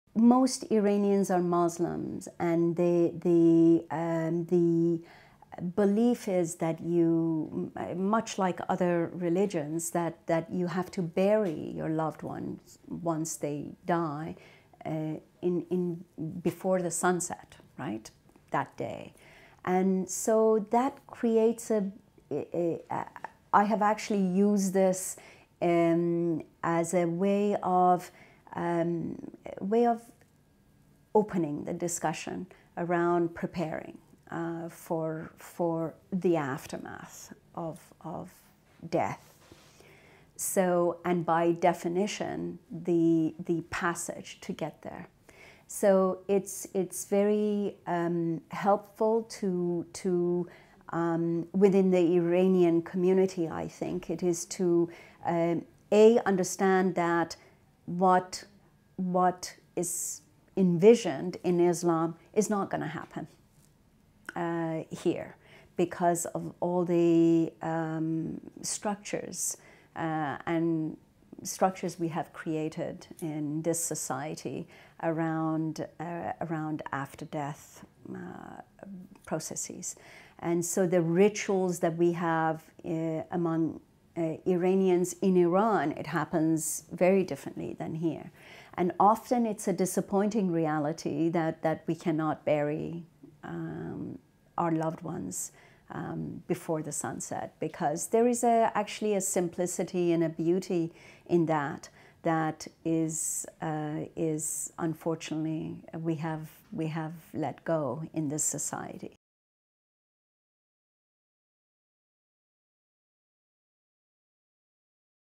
most Iranians are Muslims, and the belief is that you, much like other religions, that you have to bury your loved ones once they die before the sunset, right, that day. And so that creates I have actually used this as a way of opening the discussion around preparing for the aftermath of death. So, and by definition, the passage to get there. So it's very helpful to within the Iranian community, I think, it is to understand that what is envisioned in Islam is not going to happen here, because of all the structures and structures we have created in this society around after death processes. And so the rituals that we have among Iranians in Iran, it happens very differently than here. And often it's a disappointing reality that we cannot bury our loved ones before the sunset, because there is actually a simplicity and a beauty in that is unfortunately we have let go in this society.